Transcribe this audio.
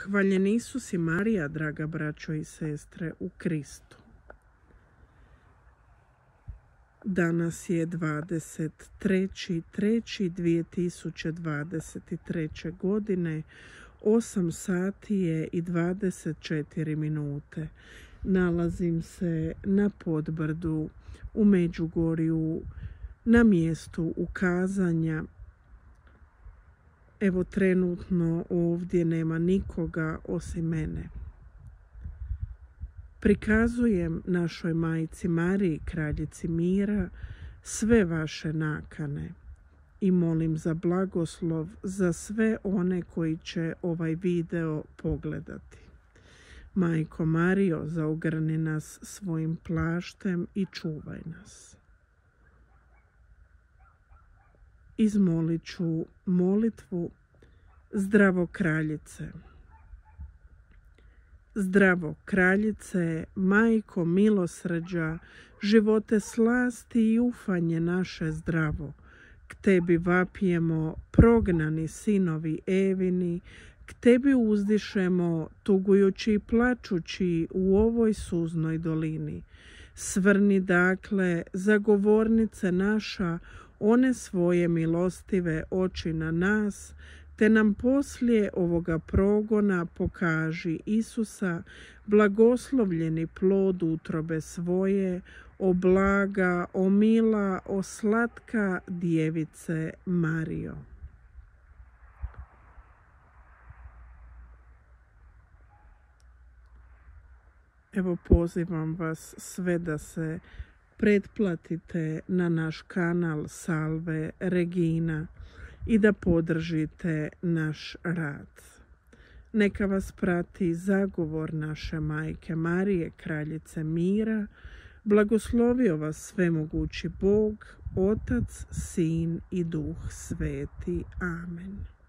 Hvaljen Isus i Marija, draga braćo i sestre u Kristu. Danas je 23.3.2023. godine, 8 sati je i 24 minute. Nalazim se na Podbrdu u Međugorju, na mjestu ukazanja. Evo, trenutno ovdje nema nikoga osim mene. Prikazujem našoj Majci Mariji, Kraljici mira, sve vaše nakane i molim za blagoslov za sve one koji će ovaj video pogledati. Majko Marijo, zaogrni nas svojim plaštem i čuvaj nas. Izmolit ću molitvu. Zdravo kraljice. Zdravo kraljice, majko milosrđa, živote slasti i ufanje naše zdravo. K tebi vapijemo, prognani sinovi Evini, k tebi uzdišemo, tugujući i plačući u ovoj suznoj dolini. Svrni dakle, zagovornice naša, one svoje milostive oči na nas, te nam poslije ovoga progona pokaži Isusa, blagoslovljeni plod utrobe svoje, o blaga, o mila, o slatka djevice Marijo. Evo, pozivam vas sve da se pretplatite na naš kanal Salve Regina i da podržite naš rad. Neka vas prati zagovor naše Majke Marije, Kraljice mira. Blagoslovio vas svemogući Bog, Otac, Sin i Duh Sveti. Amen.